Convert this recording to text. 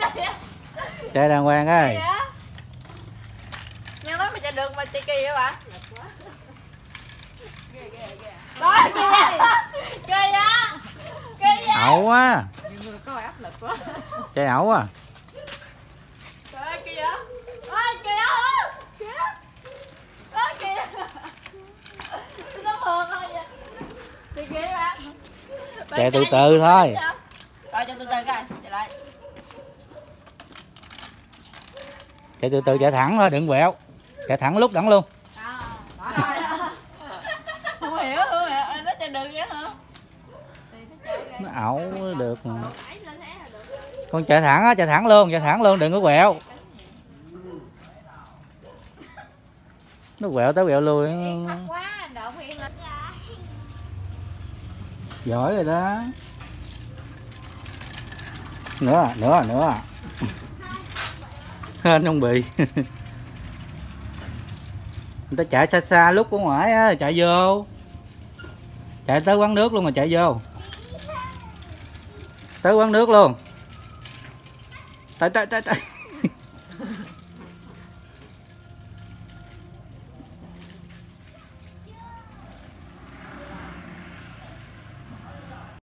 Chạy đàng hoàng ơi. Nhưng nói mà chạy được mà chạy kỳ vậy bạn. Coi kìa. Kìa. Kìa. Ẩu quá. Có áp lực quá. Chạy ẩu quá. Trời ơi kìa. Ôi kìa. Kìa. Ôi kìa. Nó hờn thôi vậy. Chạy kìa bạn. Chạy từ từ thôi. Rồi chạy từ từ coi. Chạy lại. Chạy từ từ, chạy thẳng thôi, đừng quẹo. Chạy thẳng lúc đẳng luôn. Không hiểu, nó chạy được vậy hả? Nó ẩu được mà. Con chạy thẳng á, chạy thẳng luôn, đừng có quẹo. Nó quẹo tới quẹo lui. Giỏi rồi đó. Nữa. Hên không bị. Người ta chạy xa xa lúc ở ngoài á, chạy vô. Chạy tới quán nước luôn mà chạy vô. Tới quán nước luôn. Tới.